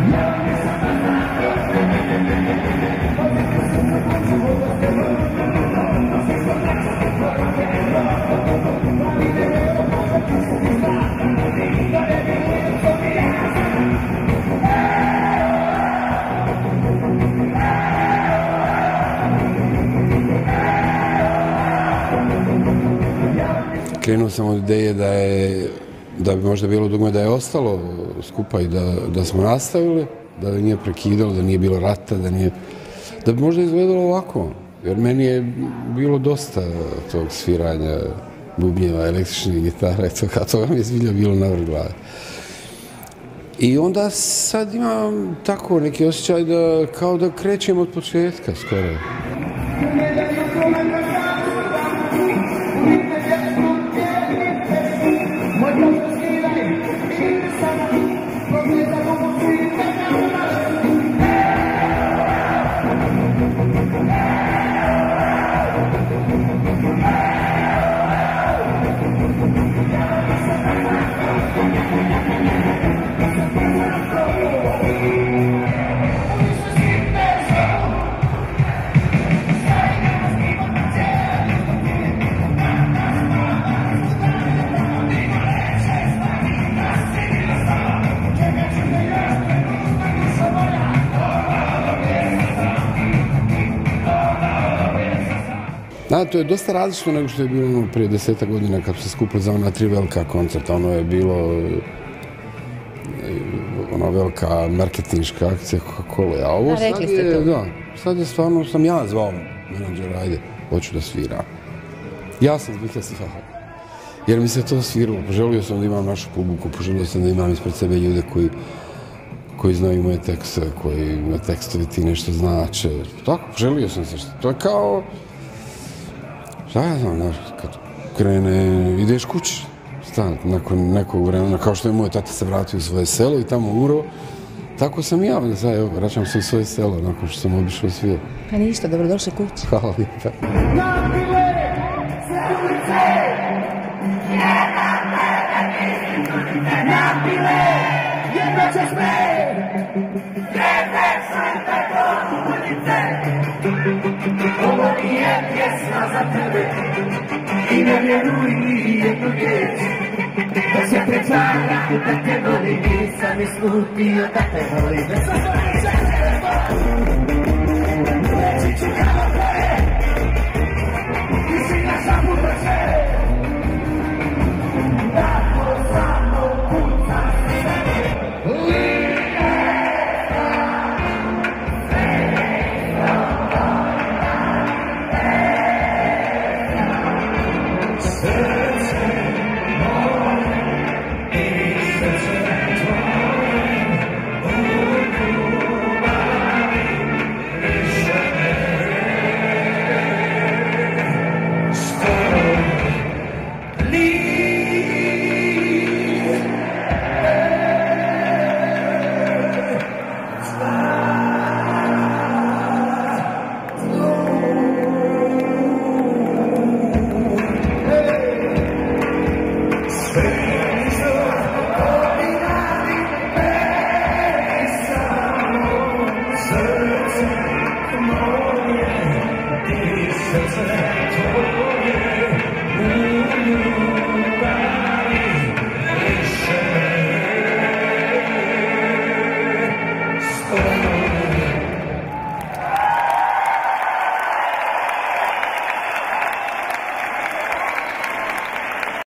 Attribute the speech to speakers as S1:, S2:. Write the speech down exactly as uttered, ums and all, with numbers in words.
S1: Krenuo sam od ideje da je, da bi možda bilo dugme da je ostalo skupa i da, da smo nastavili, da nije prekidalo, da nije bilo rata, da nije, da bi možda izgledalo ovako. Jer meni je bilo dosta tog sviranja bubnjeva, električnih gitara i toga, toga mi je zbilja bilo na vrh glave. I onda sad imam tako neki osjećaj da kao da krećem od početka skoro. Da, to je dosta različito nego što je bilo prije deseta godina kad se skupili za ona tri velika koncerta. Ono je bilo ona velika marketinška akcija Coca-Cola. A ovo sad je, da, sad je stvarno, sam ja zvao menadžera, ajde, hoću da sviram. Ja sam zbika svao. Jer mi se to sviralo. Poželio sam da imam našu publiku, poželio sam da imam ispred sebe ljude koji koji znaju moje tekste, koji moje tekstovi ti nešto znače. Tako, poželio sam se. To je kao šta ja znam, znaš, kad krene, ideš kući, stan, nakon nekog vremena, kao što je moj tata se vratio u svoje selo i tamo umro, tako sam i ja, sad, evo, vraćam se u svoje selo, nakon što sam obišao svijet.
S2: Pa ništa, dobrodošli kući.
S1: Hvala lijepa.
S3: Napile se ulice, jedna tebe, napile, jedna će sme, jedna će tako ulice. Ovo nije pjesma za tebe i ne vjeruj ni jednu riječ. Da se pretvaram da te volim, nisam iskupio da te volim. Da sam to neće reći ću kao tvoje, ti si na samu brže. Tako samo puca sve. Come on, yeah, this is